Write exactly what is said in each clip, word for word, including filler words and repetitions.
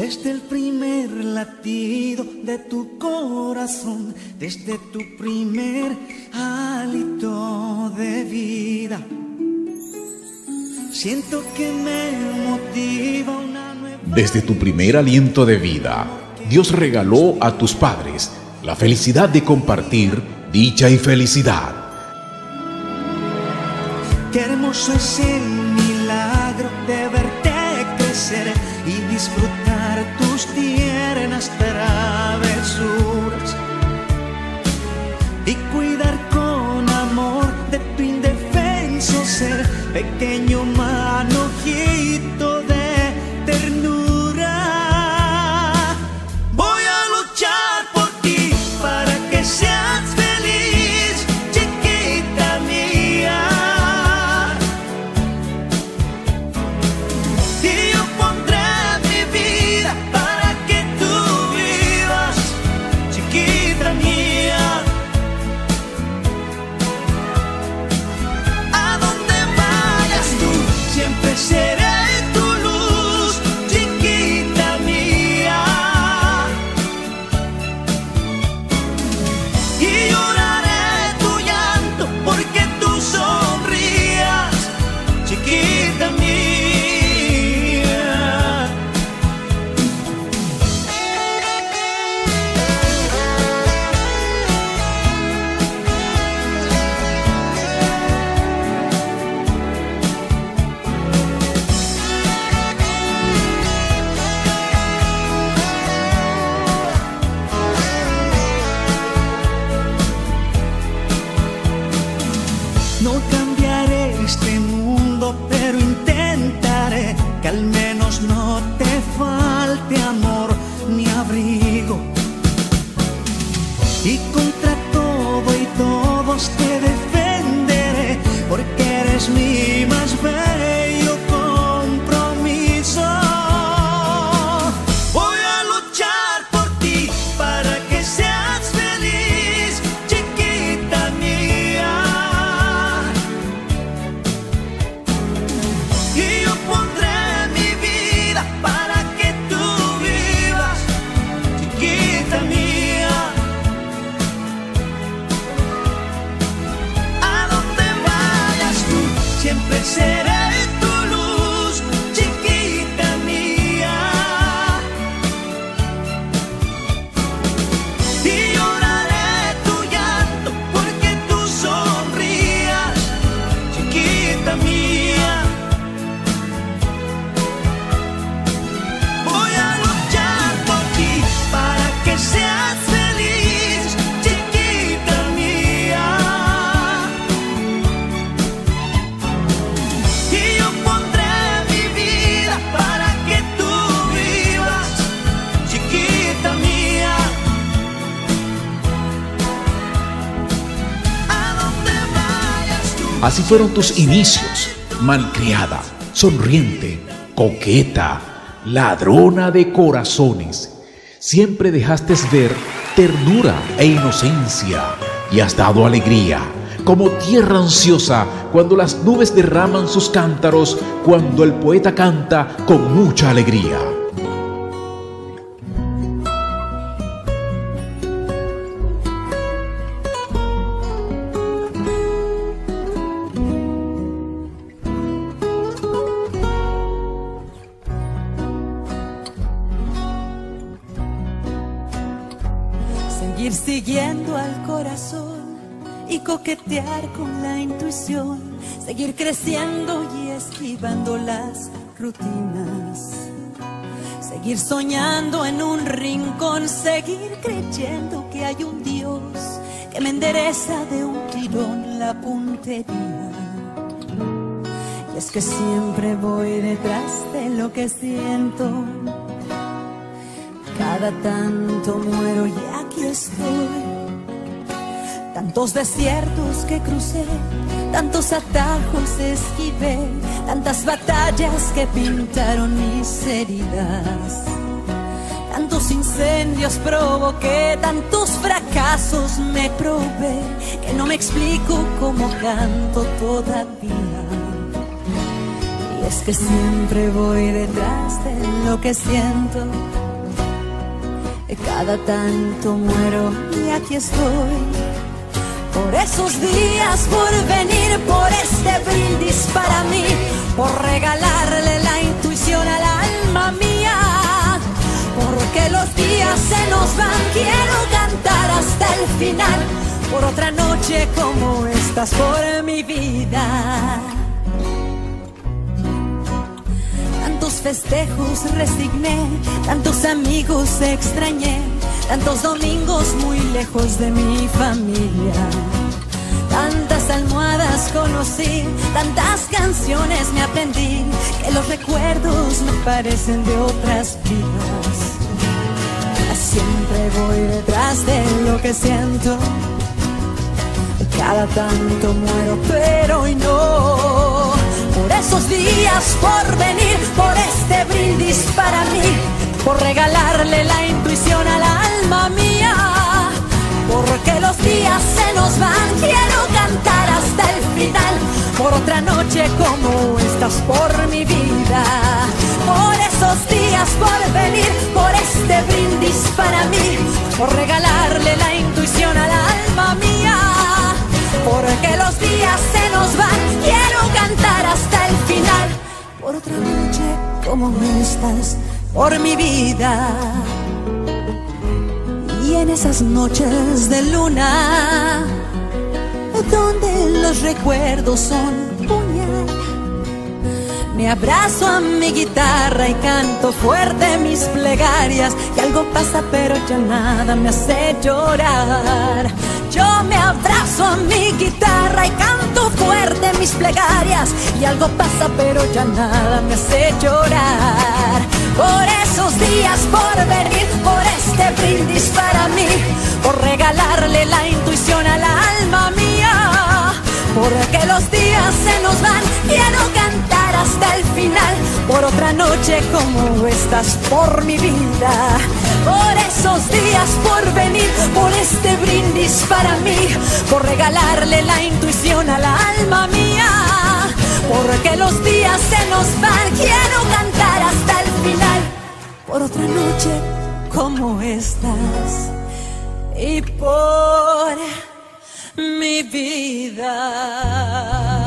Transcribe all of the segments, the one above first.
Desde el primer latido de tu corazón, desde tu primer hálito de vida, siento que me motiva una nueva... Desde tu primer aliento de vida, Dios regaló a tus padres la felicidad de compartir dicha y felicidad. Qué hermoso es el milagro de verte crecer y disfrutar tus tiernas travesuras y cuidar con amor de tu indefenso ser, pequeño manojito de ternura. Voy a luchar por ti para que seas feliz, chiquita mía. Y yo pondré mi vida para que tú vivas, chiquita mía. A donde vayas tú, siempre seré tu luz, chiquita mía. Y lloraré tu llanto porque tú sonrías, chiquita mía. No cambiaré este mundo, pero intentaré que al menos no te falte amor ni abrigo. Y contra todo y todos te defenderé, porque eres mi más bello compromiso. Voy a luchar por ti para que seas feliz, chiquita mía. Y yo pondré mi vida para que tú vivas, chiquita mía. A donde vayas tú, siempre seré tu luz, chiquita mía. Y lloraré tu llanto porque tú sonrías, chiquita mía. Voy a luchar por ti para que seas feliz, chiquita mía. Y yo pondré mi vida para que tú vivas, chiquita mía. A donde vayas tú. Así fueron tus inicios, malcriada, sonriente, coqueta, ladrona de corazones. Siempre dejaste ver ternura e inocencia y has dado alegría, como tierra ansiosa cuando las nubes derraman sus cántaros, cuando el poeta canta con mucha alegría. Seguir siguiendo al corazón y coquetear con la intuición, seguir creciendo y esquivando las rutinas, seguir soñando en un rincón, seguir creyendo que hay un Dios que me endereza de un tirón la puntería. Y es que siempre voy detrás de lo que siento, cada tanto muero y aquí estoy. Tantos desiertos que crucé, tantos atajos esquivé, tantas batallas que pintaron mis heridas, tantos incendios provoqué, tantos fracasos me probé, que no me explico cómo canto todavía. Y es que siempre voy detrás de lo que siento. Cada tanto muero y aquí estoy. Por esos días, por venir, por este brindis para mí, por regalarle la intuición al alma mía. Porque los días se nos van, quiero cantar hasta el final. Por otra noche como estas, por mi vida. Tantos festejos resigné, tantos amigos extrañé, tantos domingos muy lejos de mi familia. Tantas almohadas conocí, tantas canciones me aprendí, que los recuerdos me parecen de otras vidas. Siempre voy detrás de lo que siento, cada tanto muero, pero hoy no. Por esos días, por venir, por este brindis para mí, por regalarle la intuición al alma mía. Porque los días se nos van, quiero cantar hasta el final. Por otra noche como estas, por mi vida. Por esos días, por venir, por este brindis para mí, por regalarle la intuición al alma mía. Porque los días se nos van, quiero cantar hasta el final. Por otra noche como estas, por mi vida. Y en esas noches de luna, donde los recuerdos son puñal, me abrazo a mi guitarra y canto fuerte mis plegarias. Y algo pasa pero ya nada me hace llorar. Yo me abrazo a mi guitarra y canto fuerte mis plegarias. Y algo pasa pero ya nada me hace llorar. Por esos días, por venir, por este brindis para mí, por regalarle la intuición al alma mía. Porque los días se nos van, quiero cantar hasta el final. Por otra noche como estas, por mi vida. Por esos días, por venir, por este brindis para mí, por regalarle la intuición al alma mía. Porque los días se nos van, quiero cantar hasta el final. Por otra noche como estas y por mi vida.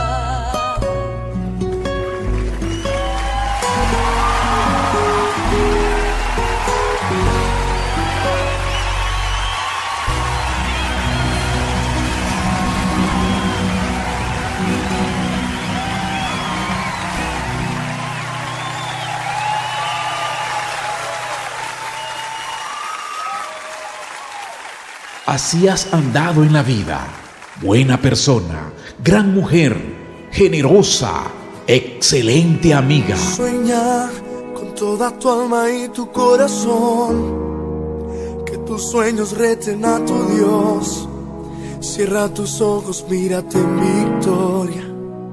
Así has andado en la vida, buena persona, gran mujer, generosa, excelente amiga. Sueña con toda tu alma y tu corazón, que tus sueños reten a tu Dios. Cierra tus ojos, mírate en victoria.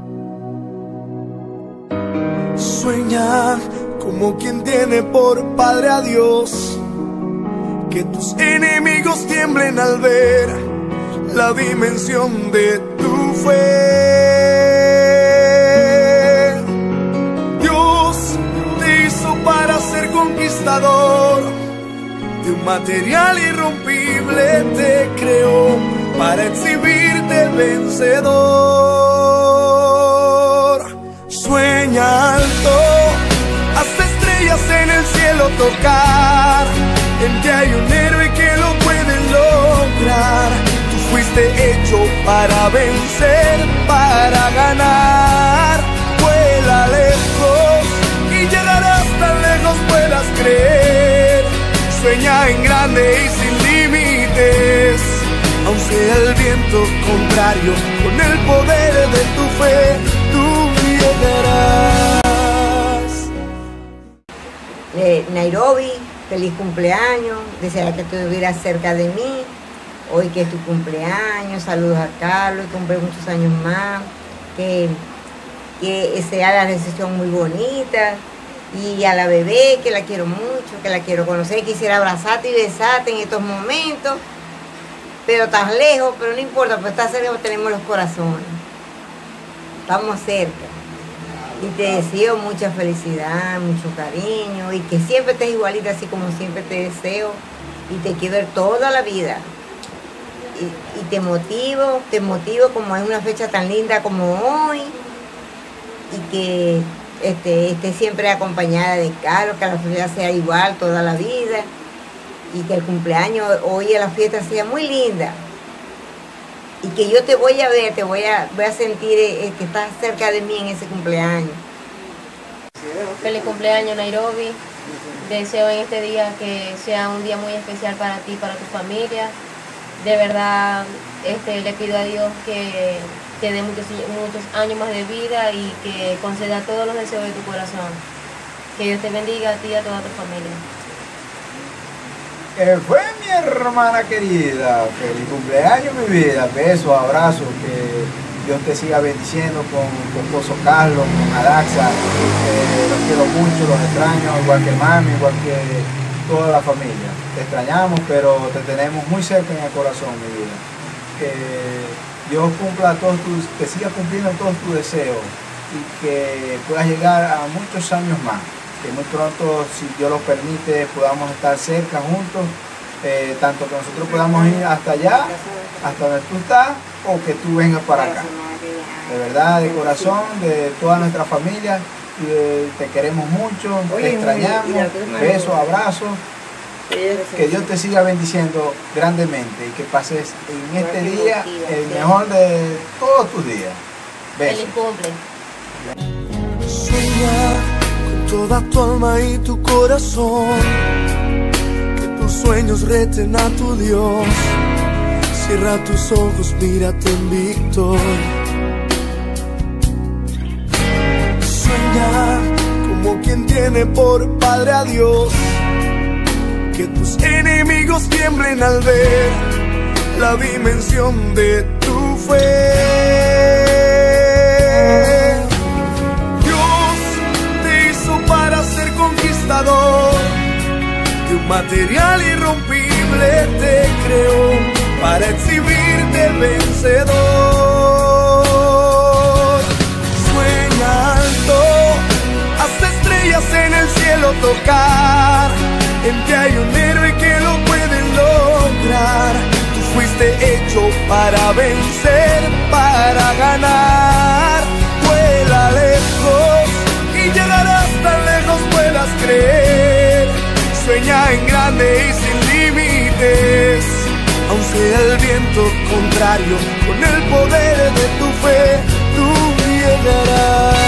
Sueña como quien tiene por padre a Dios, que tus enemigos tiemblen al ver la dimensión de tu fe. Dios te hizo para ser conquistador, de un material irrompible te creó para exhibirte vencedor. Sueña alto, hasta estrellas en el cielo tocar. En ti hay un héroe que lo puede lograr. Tú fuiste hecho para vencer, para ganar. Vuela lejos y llegarás tan lejos puedas creer. Sueña en grande y sin límites, aun sea el viento contrario. Con el poder de tu fe tú llegarás. Eh, Nairobi, feliz cumpleaños, desearía que estuvieras cerca de mí, hoy que es tu cumpleaños, saludos a Carlos, que cumple muchos años más, que, que sea la recepción muy bonita, y a la bebé, que la quiero mucho, que la quiero conocer, quisiera abrazarte y besarte en estos momentos, pero estás lejos, pero no importa, pues estás cerca, tenemos los corazones, estamos cerca. Y te deseo mucha felicidad, mucho cariño y que siempre estés igualita así como siempre te deseo y te quiero ver toda la vida. Y, y te motivo, te motivo como es una fecha tan linda como hoy y que este, esté siempre acompañada de Carlos, que la fiesta sea igual toda la vida y que el cumpleaños hoy en la fiesta sea muy linda. Y que yo te voy a ver, te voy a, voy a sentir eh, que estás cerca de mí en ese cumpleaños. Feliz cumpleaños, Nairobi. Deseo en este día que sea un día muy especial para ti, para tu familia. De verdad, este, le pido a Dios que te dé muchos, muchos años más de vida y que conceda todos los deseos de tu corazón. Que Dios te bendiga a ti y a toda tu familia. Que fue mi hermana querida, feliz cumpleaños mi vida, besos, abrazos, que Dios te siga bendiciendo con tu esposo Carlos, con Adaxa, eh, los quiero mucho, los extraño, igual que mami, igual que toda la familia, te extrañamos, pero te tenemos muy cerca en el corazón mi vida, que Dios cumpla todos tus, que siga cumpliendo todos tus deseos y que puedas llegar a muchos años más. Que muy pronto, si Dios lo permite, podamos estar cerca juntos, eh, tanto que nosotros podamos ir hasta allá, hasta donde tú estás, o que tú vengas para acá. De verdad, de corazón, de toda nuestra familia, eh, te queremos mucho, te extrañamos, besos, abrazos, que Dios te siga bendiciendo grandemente y que pases en este día el mejor de todos tus días. Besos. Feliz cumple. Toda tu alma y tu corazón, que tus sueños reten a tu Dios. Cierra tus ojos, mírate invicto. Sueña como quien tiene por padre a Dios, que tus enemigos tiemblen al ver la dimensión de tu fe. De un material irrompible te creó para exhibirte vencedor. Sueña alto, hasta estrellas en el cielo tocar. En ti hay un héroe que lo puede lograr. Tú fuiste hecho para vencer, para ganar. Vuela lejos y llegarás tan lejos puedas creer. Sueña en grande y sin límites, aun sea el viento contrario, con el poder de tu fe tú llegarás.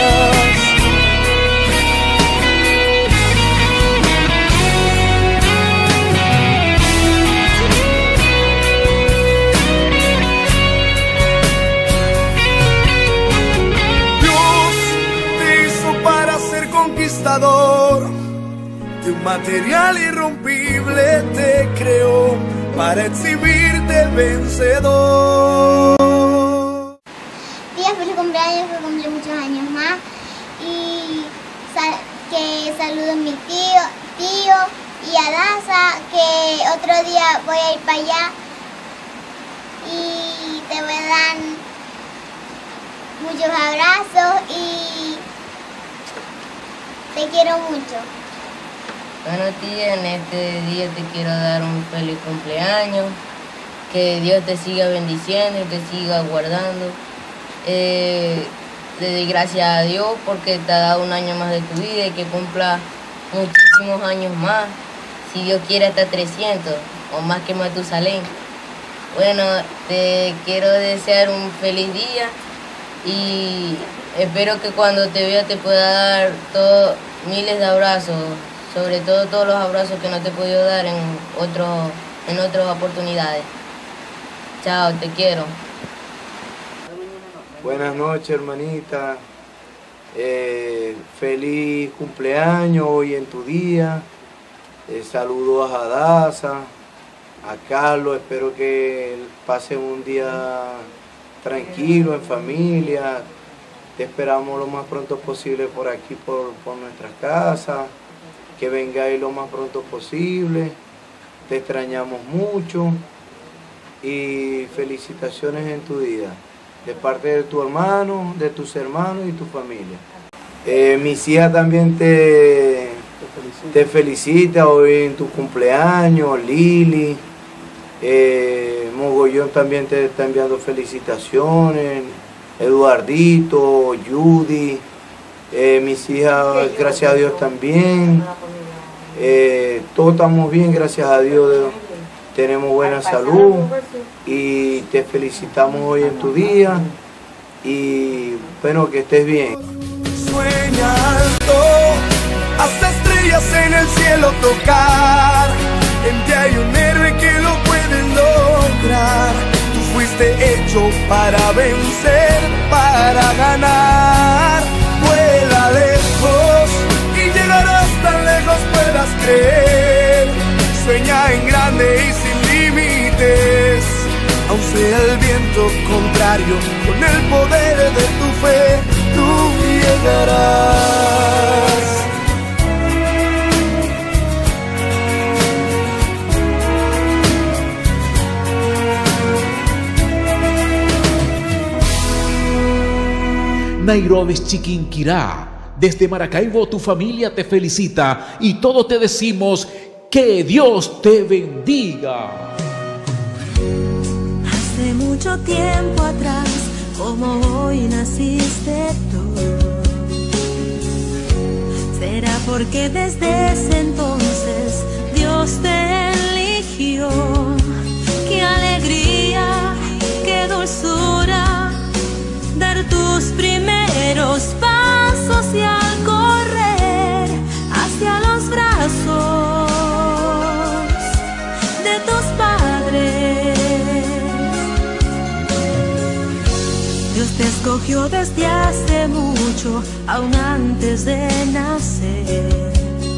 De un material irrompible te creó para exhibirte vencedor. Tía, feliz cumpleaños, que cumple muchos años más. Y sal que saludo a mi tío, tío y a Daza, que otro día voy a ir para allá. Y te voy a dar muchos abrazos y te quiero mucho. Bueno, tía, en este día te quiero dar un feliz cumpleaños. Que Dios te siga bendiciendo y te siga guardando. Eh, le doy gracias a Dios porque te ha dado un año más de tu vida y que cumpla muchísimos años más. Si Dios quiere hasta trescientos o más que Matusalén. Bueno, te quiero desear un feliz día y espero que cuando te vea te pueda dar todo, miles de abrazos, sobre todo todos los abrazos que no te he podido dar en, otro, en otras oportunidades. Chao, te quiero. Buenas noches, hermanita. Eh, feliz cumpleaños hoy en tu día. Eh, saludos a Daza, a Carlos. Espero que pasen un día tranquilo, en familia. Te esperamos lo más pronto posible por aquí, por, por nuestra casa. Que vengáis lo más pronto posible. Te extrañamos mucho. Y felicitaciones en tu día. De parte de tu hermano, de tus hermanos y tu familia. Eh, mis hijas también te, te felicita hoy en tu cumpleaños, Lili. Eh, Mogollón también te está enviando felicitaciones, Eduardito, Judy, eh, mis hijas, gracias a Dios también. Eh, todos estamos bien, gracias a Dios, tenemos buena salud y te felicitamos hoy en tu día y bueno, que estés bien. Sueña alto, hasta estrellas en el cielo tocar. En ti hay un héroe que lo puede lograr. Tú fuiste hecho para vencer, para ganar. Vuela lejos y llegarás tan lejos puedas creer. Sueña en grande y sin límites. Aun sea el viento contrario, con el poder de tu fe, tú llegarás. Nairobi Chiquinquirá, desde Maracaibo tu familia te felicita y todos te decimos que Dios te bendiga. Hace mucho tiempo atrás, como hoy naciste tú, será porque desde ese entonces Dios te eligió. Qué alegría, qué dulzura, dar tus primeros pasos y al correr hacia los brazos de tus padres. Dios te escogió desde hace mucho, aún antes de nacer.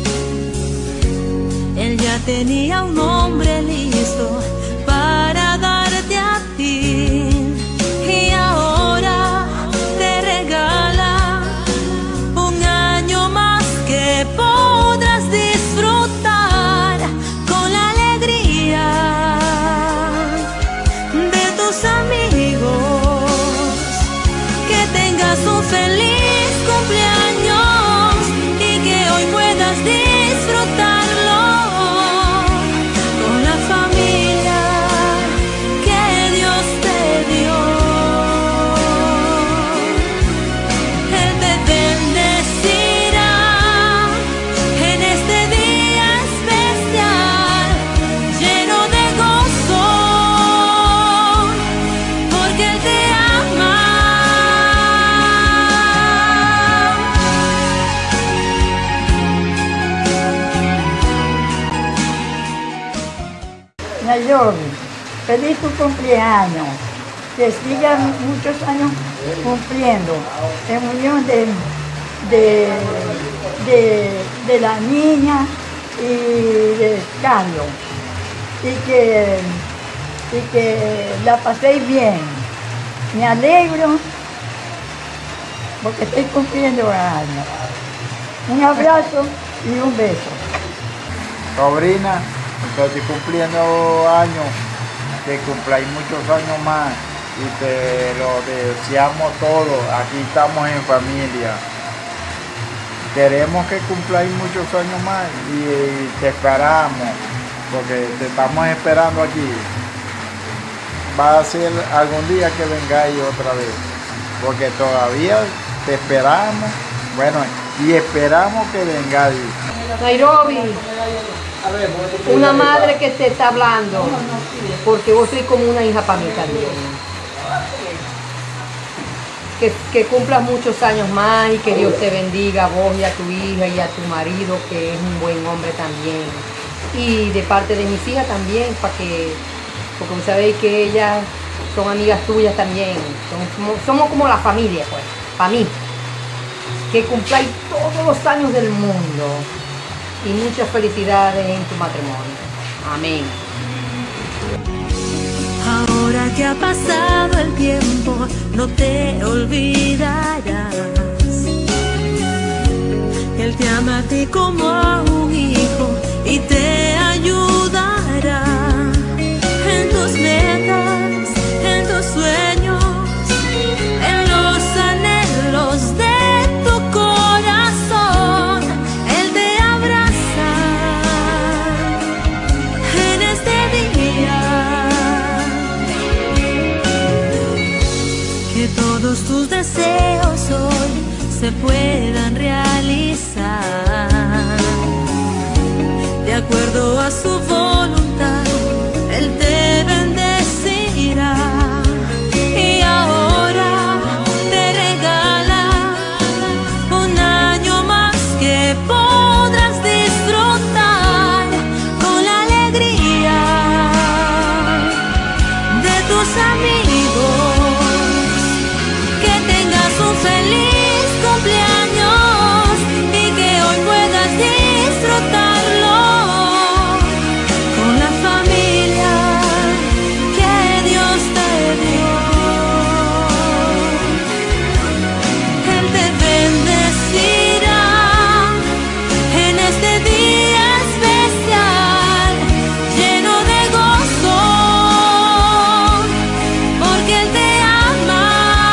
Él ya tenía un nombre listo para darte a ti. Y ahora te regala un año más que podrás disfrutar con la alegría de tus amigos. Que tengas un feliz cumpleaños y que hoy puedas disfrutarlo con la familia que Dios te dio. Él te bendecirá en este día especial, lleno de gozo, porque Él te ama. Nairobi, feliz tu cumpleaños, que sigan muchos años cumpliendo en unión de, de, de, de la niña y de Carlos, y que, y que la paséis bien. Me alegro porque estoy cumpliendo años. Un abrazo y un beso. Sobrina, estoy cumpliendo años, que cumpláis muchos años más y te lo deseamos todos. Aquí estamos en familia. Queremos que cumpláis muchos años más y te esperamos, porque te estamos esperando aquí. Va a ser algún día que vengáis otra vez, porque todavía te esperamos, bueno, y esperamos que vengáis. Nairobi, una madre que te está hablando, porque vos sois como una hija para mí también. Que, que cumplas muchos años más y que Dios te bendiga a vos y a tu hija y a tu marido, que es un buen hombre también. Y de parte de mis hijas también, para que, porque vos sabéis que ellas son amigas tuyas también. Somos, somos como la familia, pues, para mí. Que cumpláis todos los años del mundo. Y muchas felicidades en tu matrimonio. Amén. Ahora que ha pasado el tiempo, no te olvidarás. Él te ama a ti como a un hijo y te ayudará en tus metas, en tus sueños, en los anhelos de tu corazón. deseos hoy se puedan realizar de acuerdo a su voluntad. Él te bendecirá y ahora te regala un año más que podrás disfrutar con la alegría de tus amigos. Que tengas un feliz cumpleaños y que hoy puedas disfrutarlo con la familia que Dios te dio. Él te bendecirá en este día especial, lleno de gozo, porque Él te ama.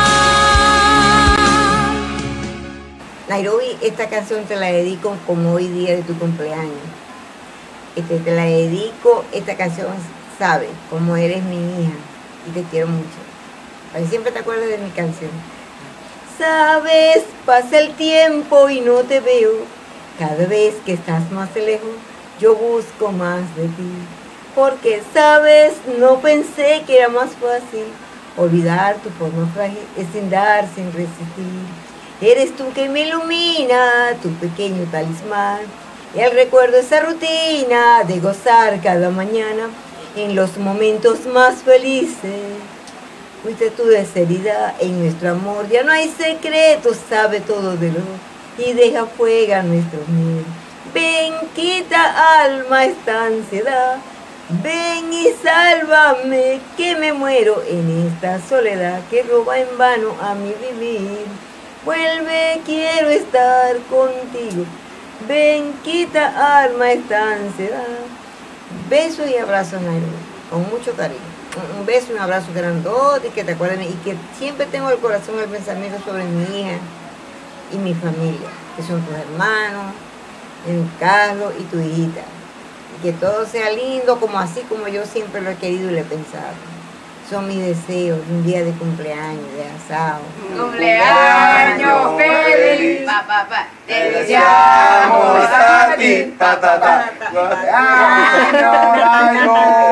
Nairobi, esta canción te la dedico como hoy día de tu cumpleaños. Este, te la dedico, esta canción sabe cómo eres mi hija y te quiero mucho. Para que siempre te acuerdes de mi canción. Sabes, pasa el tiempo y no te veo. Cada vez que estás más lejos, yo busco más de ti. Porque sabes, no pensé que era más fácil olvidar tu forma frágil, es sin dar, sin resistir. Eres tú que me ilumina, tu pequeño talismán. Y el recuerdo esa rutina de gozar cada mañana en los momentos más felices. Fuiste tú de seriedad en nuestro amor, ya no hay secretos, sabe todo de lo y deja fuera nuestros miedos. Ven, quita alma esta ansiedad, ven y sálvame que me muero en esta soledad que roba en vano a mi vivir. Vuelve, quiero estar contigo. Ven, quita alma esta ansiedad. Beso y abrazo, Nairobi, con mucho cariño. Un beso y un abrazo grandote y que te acuerden y que siempre tengo el corazón, el pensamiento sobre mi hija y mi familia, que son tus hermanos, el Carlos y tu hijita. Y que todo sea lindo como así como yo siempre lo he querido y lo he pensado. Son mis deseos de un día de cumpleaños, de asado. ¡Cumpleaños feliz! Pa, pa, pa. Te deseamos a ti. Ta, ta, ta. ¡Cumpleaños,